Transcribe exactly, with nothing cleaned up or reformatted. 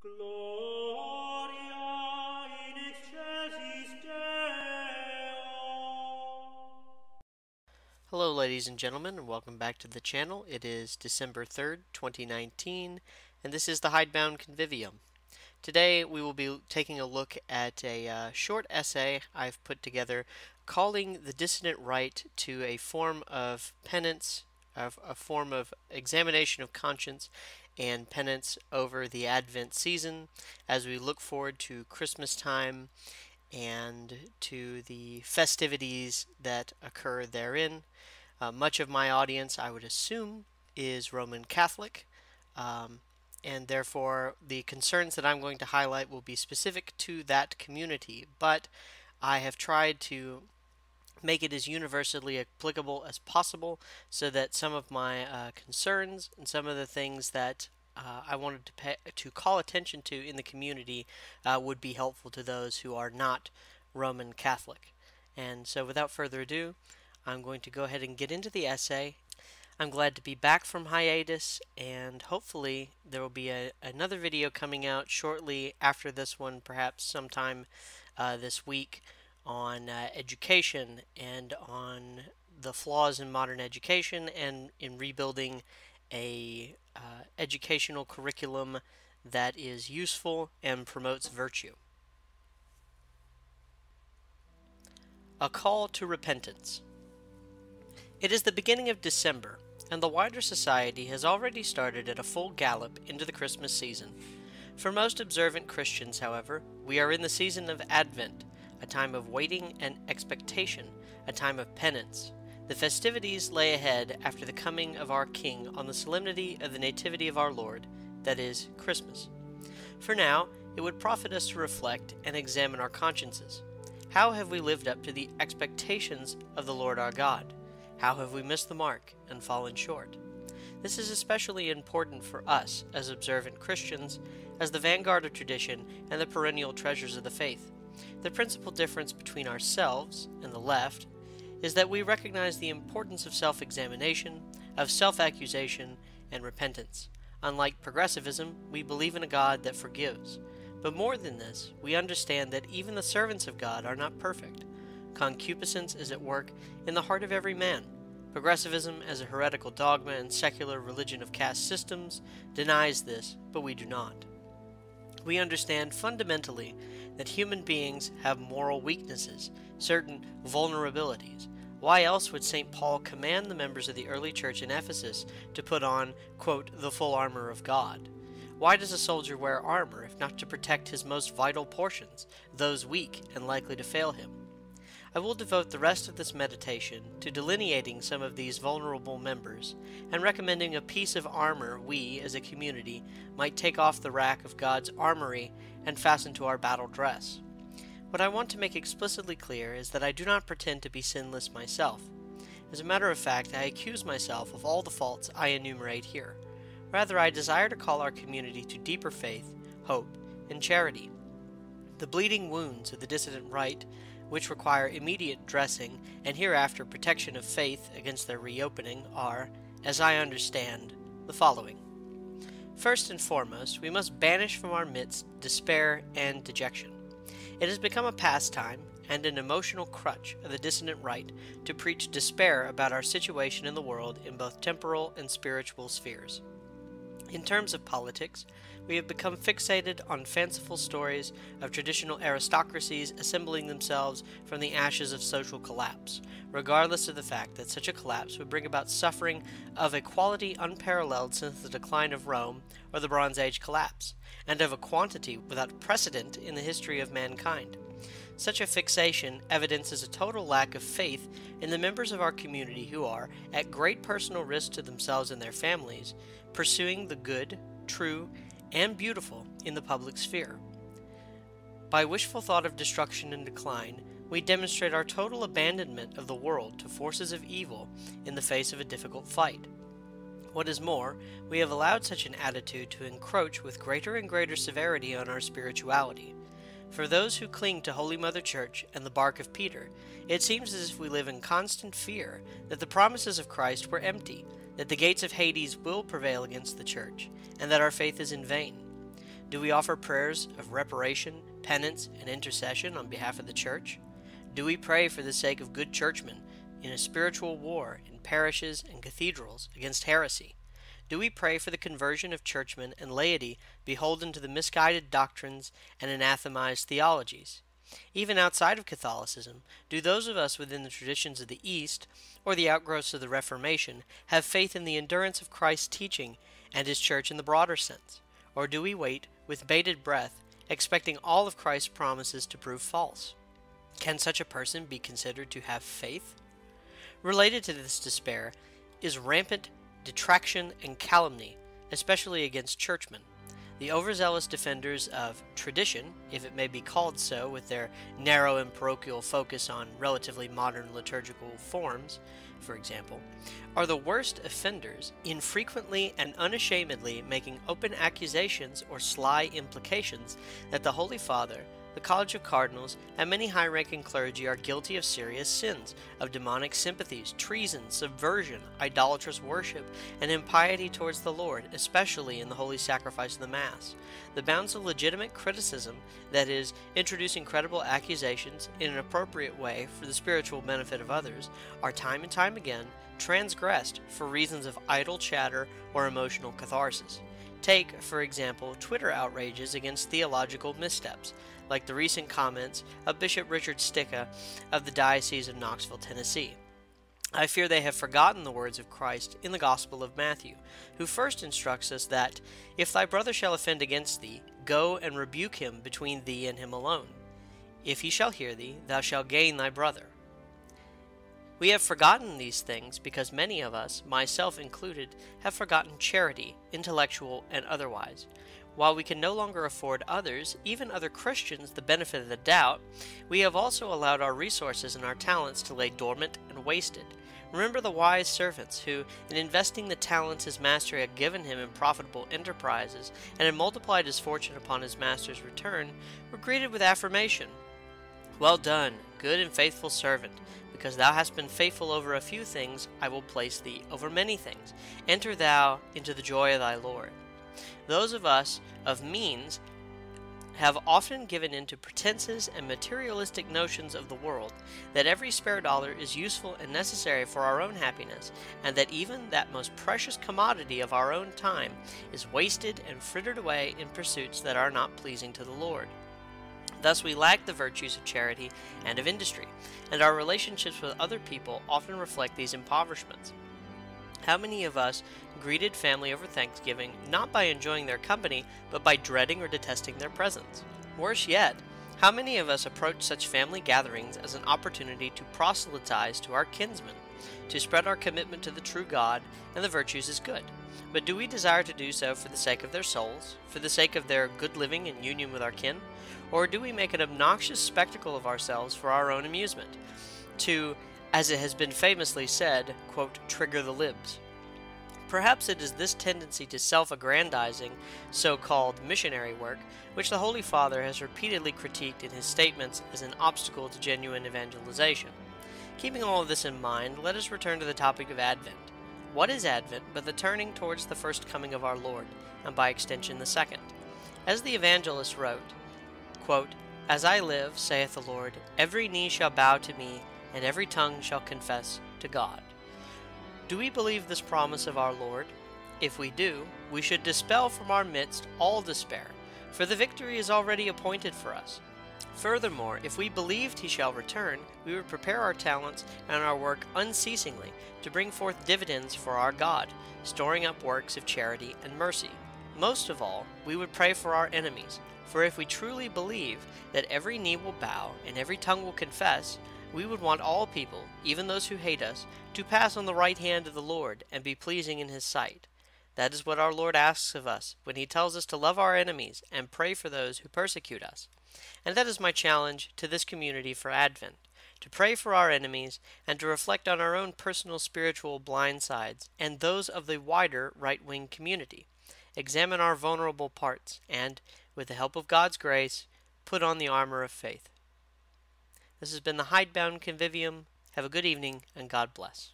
Gloria in excelsis Deo. Hello ladies and gentlemen, and welcome back to the channel. It is December third, twenty nineteen, and this is the Hidebound Convivium. Today we will be taking a look at a uh, short essay I've put together calling the Dissident Right to a form of penance, of a form of examination of conscience and penance over the Advent season as we look forward to Christmas time and to the festivities that occur therein. Uh, much of my audience, I would assume, is Roman Catholic, um, and therefore the concerns that I'm going to highlight will be specific to that community, but I have tried to make it as universally applicable as possible so that some of my uh, concerns and some of the things that uh, I wanted to pay, to call attention to in the community uh, would be helpful to those who are not Roman Catholic. And so without further ado, I'm going to go ahead and get into the essay. I'm glad to be back from hiatus, and hopefully there will be a, another video coming out shortly after this one, perhaps sometime uh, this week, on uh, education and on the flaws in modern education and in rebuilding a uh, educational curriculum that is useful and promotes virtue. A call to repentance. It is the beginning of December, and the wider society has already started at a full gallop into the Christmas season. For most observant Christians, however, we are in the season of Advent, a time of waiting and expectation, a time of penance. The festivities lay ahead after the coming of our King on the solemnity of the Nativity of our Lord, that is, Christmas. For now, it would profit us to reflect and examine our consciences. How have we lived up to the expectations of the Lord our God? How have we missed the mark and fallen short? This is especially important for us as observant Christians, as the vanguard of tradition and the perennial treasures of the faith. The principal difference between ourselves and the left is that we recognize the importance of self-examination, of self-accusation, and repentance. Unlike progressivism, we believe in a God that forgives. But more than this, we understand that even the servants of God are not perfect. Concupiscence is at work in the heart of every man. Progressivism, as a heretical dogma and secular religion of caste systems, denies this, but we do not. We understand fundamentally that human beings have moral weaknesses, certain vulnerabilities. Why else would Saint Paul command the members of the early church in Ephesus to put on, quote, the full armor of God? Why does a soldier wear armor if not to protect his most vital portions, those weak and likely to fail him? I will devote the rest of this meditation to delineating some of these vulnerable members and recommending a piece of armor we, as a community, might take off the rack of God's armory and fasten to our battle dress. What I want to make explicitly clear is that I do not pretend to be sinless myself. As a matter of fact, I accuse myself of all the faults I enumerate here. Rather, I desire to call our community to deeper faith, hope, and charity. The bleeding wounds of the dissident right, which require immediate dressing and hereafter protection of faith against their reopening, are, as I understand, the following. First and foremost, we must banish from our midst despair and dejection. It has become a pastime and an emotional crutch of the dissident right to preach despair about our situation in the world in both temporal and spiritual spheres. In terms of politics, we have become fixated on fanciful stories of traditional aristocracies assembling themselves from the ashes of social collapse, regardless of the fact that such a collapse would bring about suffering of a quality unparalleled since the decline of Rome or the Bronze Age collapse, and of a quantity without precedent in the history of mankind. Such a fixation evidences a total lack of faith in the members of our community who are, at great personal risk to themselves and their families, pursuing the good, true, and beautiful in the public sphere. By wishful thought of destruction and decline, we demonstrate our total abandonment of the world to forces of evil in the face of a difficult fight. What is more, we have allowed such an attitude to encroach with greater and greater severity on our spirituality. For those who cling to Holy Mother Church and the bark of Peter, it seems as if we live in constant fear that the promises of Christ were empty, that the gates of Hades will prevail against the Church, and that our faith is in vain. Do we offer prayers of reparation, penance, and intercession on behalf of the church? Do we pray for the sake of good churchmen in a spiritual war in parishes and cathedrals against heresy? Do we pray for the conversion of churchmen and laity beholden to the misguided doctrines and anathemized theologies? Even outside of Catholicism, do those of us within the traditions of the East, or the outgrowths of the Reformation, have faith in the endurance of Christ's teaching and His Church in the broader sense? Or do we wait with bated breath, expecting all of Christ's promises to prove false? Can such a person be considered to have faith? Related to this despair is rampant detraction and calumny, especially against churchmen. The overzealous defenders of tradition, if it may be called so, with their narrow and parochial focus on relatively modern liturgical forms, for example, are the worst offenders, infrequently and unashamedly making open accusations or sly implications that the Holy Father, the College of Cardinals, and many high-ranking clergy are guilty of serious sins, of demonic sympathies, treason, subversion, idolatrous worship, and impiety towards the Lord, especially in the holy sacrifice of the Mass. The bounds of legitimate criticism, that is, introducing credible accusations in an appropriate way for the spiritual benefit of others, are time and time again transgressed for reasons of idle chatter or emotional catharsis. Take, for example, Twitter outrages against theological missteps, like the recent comments of Bishop Richard Sticka of the Diocese of Knoxville, Tennessee. I fear they have forgotten the words of Christ in the Gospel of Matthew, who first instructs us that, "If thy brother shall offend against thee, go and rebuke him between thee and him alone. If he shall hear thee, thou shalt gain thy brother." We have forgotten these things because many of us, myself included, have forgotten charity, intellectual and otherwise. While we can no longer afford others, even other Christians, the benefit of the doubt, we have also allowed our resources and our talents to lay dormant and wasted. Remember the wise servants who, in investing the talents his master had given him in profitable enterprises, and had multiplied his fortune upon his master's return, were greeted with affirmation. "Well done, good and faithful servant. Because thou hast been faithful over a few things, I will place thee over many things. Enter thou into the joy of thy Lord." Those of us of means have often given in to pretenses and materialistic notions of the world, that every spare dollar is useful and necessary for our own happiness, and that even that most precious commodity of our own time is wasted and frittered away in pursuits that are not pleasing to the Lord. Thus we lack the virtues of charity and of industry, and our relationships with other people often reflect these impoverishments. How many of us greeted family over Thanksgiving not by enjoying their company, but by dreading or detesting their presence? Worse yet, how many of us approach such family gatherings as an opportunity to proselytize to our kinsmen, to spread our commitment to the true God and the virtues as good? But do we desire to do so for the sake of their souls, for the sake of their good living in union with our kin? Or do we make an obnoxious spectacle of ourselves for our own amusement, to, as it has been famously said, quote, "trigger the libs"? Perhaps it is this tendency to self-aggrandizing, so-called missionary work, which the Holy Father has repeatedly critiqued in his statements as an obstacle to genuine evangelization. Keeping all of this in mind, let us return to the topic of Advent. What is Advent but the turning towards the first coming of our Lord, and by extension the second? As the evangelist wrote, quote, "As I live, saith the Lord, every knee shall bow to me, and every tongue shall confess to God." Do we believe this promise of our Lord? If we do, we should dispel from our midst all despair, for the victory is already appointed for us. Furthermore, if we believed he shall return, we would prepare our talents and our work unceasingly to bring forth dividends for our God, storing up works of charity and mercy. Most of all, we would pray for our enemies, for if we truly believe that every knee will bow and every tongue will confess, we would want all people, even those who hate us, to pass on the right hand of the Lord and be pleasing in his sight. That is what our Lord asks of us when he tells us to love our enemies and pray for those who persecute us. And that is my challenge to this community for Advent, to pray for our enemies and to reflect on our own personal spiritual blind sides and those of the wider right-wing community. Examine our vulnerable parts and, with the help of God's grace, put on the armor of faith. This has been the Hidebound Convivium. Have a good evening, and God bless.